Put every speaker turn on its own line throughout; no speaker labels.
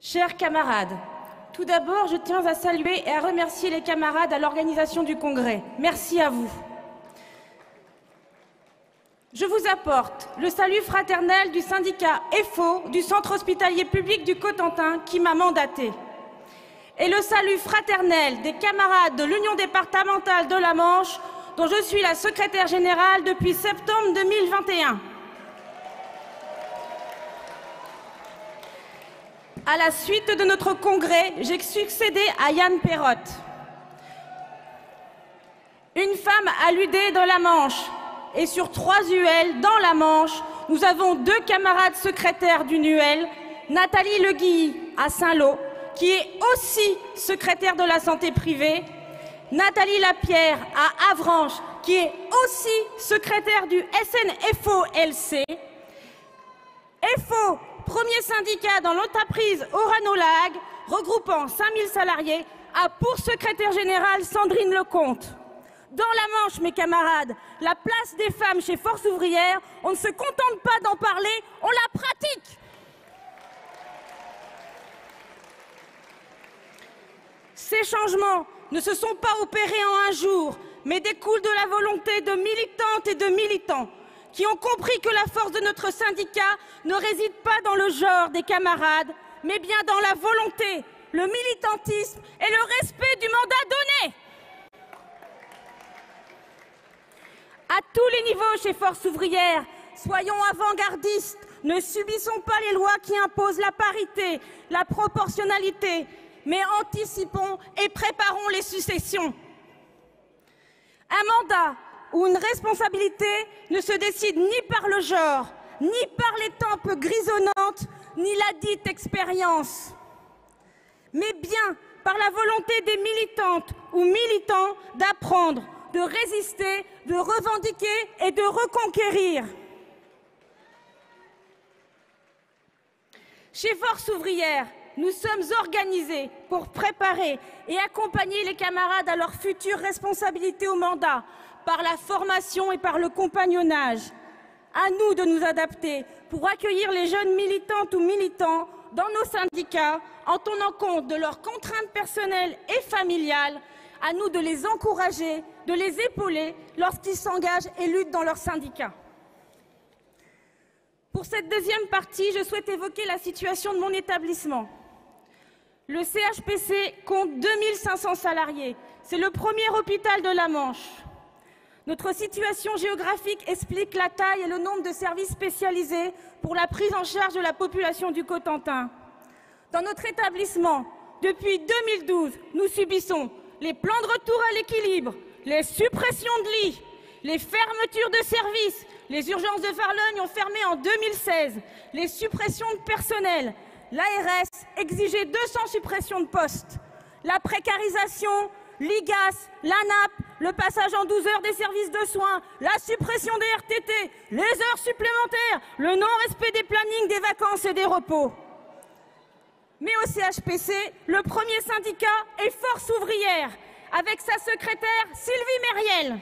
Chers camarades, tout d'abord, je tiens à saluer et à remercier les camarades à l'organisation du Congrès. Merci à vous. Je vous apporte le salut fraternel du syndicat EFO du Centre hospitalier public du Cotentin qui m'a mandaté. Et le salut fraternel des camarades de l'Union départementale de la Manche, dont je suis la secrétaire générale depuis septembre 2021. À la suite de notre congrès, j'ai succédé à Yann Perrotte. Une femme à l'UD de la Manche. Et sur 3 UL dans la Manche, nous avons 2 camarades secrétaires d'une UL, Nathalie Le Guilly à Saint-Lô, qui est aussi secrétaire de la santé privée, Nathalie Lapierre à Avranches, qui est aussi secrétaire du SNFO-LC. EFO, premier syndicat dans l'entreprise Oranolag, regroupant 5000 salariés, a pour secrétaire générale Sandrine Lecomte. Dans la Manche, mes camarades, la place des femmes chez Force ouvrière, on ne se contente pas d'en parler, on la pratique. Ces changements ne se sont pas opérés en un jour, mais découlent de la volonté de militantes et de militants qui ont compris que la force de notre syndicat ne réside pas dans le genre des camarades, mais bien dans la volonté, le militantisme et le respect du mandat donné. À tous les niveaux chez Force ouvrière, soyons avant-gardistes, ne subissons pas les lois qui imposent la parité, la proportionnalité, mais anticipons et préparons les successions. Un mandat ou une responsabilité ne se décide ni par le genre, ni par les tempes grisonnantes, ni la dite expérience, mais bien par la volonté des militantes ou militants d'apprendre, de résister, de revendiquer et de reconquérir. Chez Force ouvrière, nous sommes organisés pour préparer et accompagner les camarades à leur future responsabilité au mandat, par la formation et par le compagnonnage. À nous de nous adapter pour accueillir les jeunes militantes ou militants dans nos syndicats en tenant compte de leurs contraintes personnelles et familiales. À nous de les encourager, de les épauler lorsqu'ils s'engagent et luttent dans leurs syndicats. Pour cette deuxième partie, je souhaite évoquer la situation de mon établissement. Le CHPC compte 2500 salariés. C'est le premier hôpital de la Manche. Notre situation géographique explique la taille et le nombre de services spécialisés pour la prise en charge de la population du Cotentin. Dans notre établissement, depuis 2012, nous subissons les plans de retour à l'équilibre, les suppressions de lits, les fermetures de services. Les urgences de Farlogne ont fermé en 2016, les suppressions de personnel. L'ARS exigeait 200 suppressions de postes. La précarisation, l'IGAS, l'ANAP, le passage en 12 heures des services de soins, la suppression des RTT, les heures supplémentaires, le non-respect des plannings des vacances et des repos. Mais au CHPC, le premier syndicat est Force ouvrière, avec sa secrétaire Sylvie Mériel.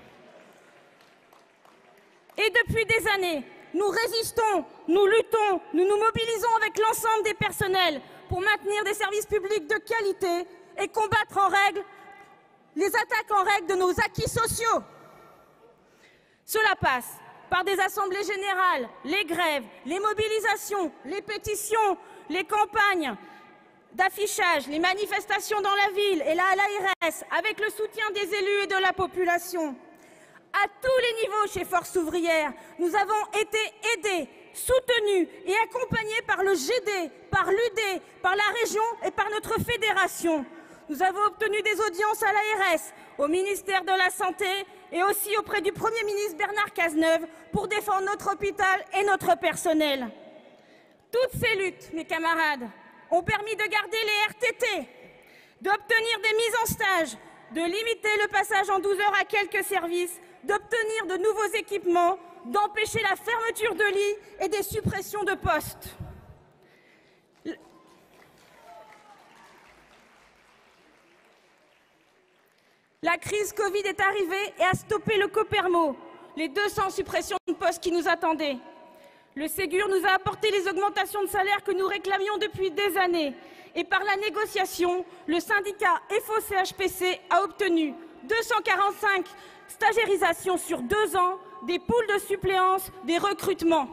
Et depuis des années, nous résistons, nous luttons, nous nous mobilisons avec l'ensemble des personnels pour maintenir des services publics de qualité et combattre en règle les attaques en règle de nos acquis sociaux. Cela passe par des assemblées générales, les grèves, les mobilisations, les pétitions, les campagnes d'affichage, les manifestations dans la ville et là à l'ARS, avec le soutien des élus et de la population. À tous les niveaux chez Force ouvrière, nous avons été aidés, soutenus et accompagnés par le GD, par l'UD, par la région et par notre fédération. Nous avons obtenu des audiences à l'ARS, au ministère de la Santé et aussi auprès du Premier ministre Bernard Cazeneuve pour défendre notre hôpital et notre personnel. Toutes ces luttes, mes camarades, ont permis de garder les RTT, d'obtenir des mises en stage, de limiter le passage en 12 heures à quelques services, d'obtenir de nouveaux équipements, d'empêcher la fermeture de lits et des suppressions de postes. La crise Covid est arrivée et a stoppé le Copermo, les 200 suppressions de postes qui nous attendaient. Le Ségur nous a apporté les augmentations de salaire que nous réclamions depuis des années. Et par la négociation, le syndicat FO-CHPC a obtenu 245 stagiairisations sur 2 ans, des poules de suppléance, des recrutements.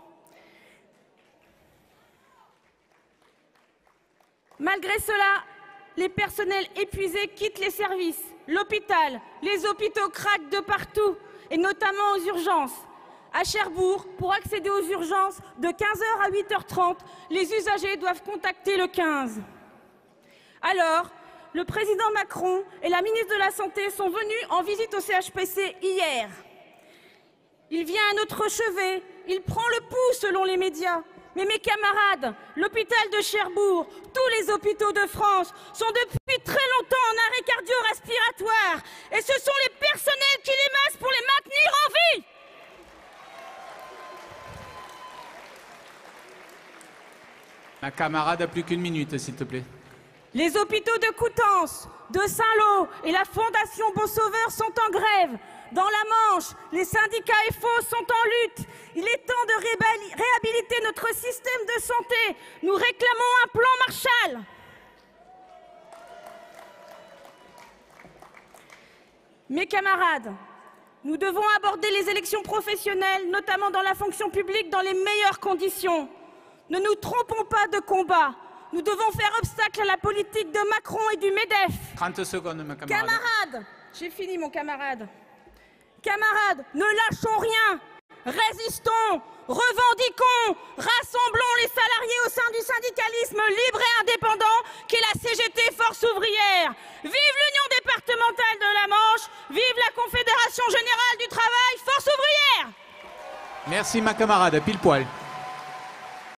Malgré cela, les personnels épuisés quittent les services. L'hôpital, les hôpitaux craquent de partout, et notamment aux urgences. À Cherbourg, pour accéder aux urgences, de 15 h à 8 h 30, les usagers doivent contacter le 15. Alors, le président Macron et la ministre de la Santé sont venus en visite au CHPC hier. Il vient à notre chevet, il prend le pouls selon les médias. Mais mes camarades, l'hôpital de Cherbourg, tous les hôpitaux de France sont depuis très longtemps en arrêt cardio-respiratoire. Et ce sont les personnels qui les massent pour les maintenir en vie.
Ma camarade a plus qu'une minute, s'il te plaît.
Les hôpitaux de Coutances, de Saint-Lô et la Fondation Beau-Sauveur sont en grève. Dans la Manche, les syndicats FO sont en lutte. Il est temps de réhabiliter notre système de santé. Nous réclamons un plan Marshall. Mes camarades, nous devons aborder les élections professionnelles, notamment dans la fonction publique, dans les meilleures conditions. Ne nous trompons pas de combat. Nous devons faire obstacle à la politique de Macron et du MEDEF.
30 secondes, ma camarade.
Camarades, j'ai fini mon camarade. Camarades, ne lâchons rien. Résistons, revendiquons, rassemblons les salariés au sein du syndicalisme libre et indépendant qu'est la CGT Force ouvrière. Vive l'Union départementale de la Manche, vive la Confédération générale du travail Force ouvrière.
Merci ma camarade, pile poil.